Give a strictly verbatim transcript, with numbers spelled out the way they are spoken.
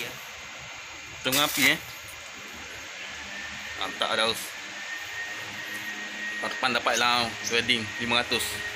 ya. Tengah api eh. Mantap dah. Tahun depan dapat lah wedding lima ratus.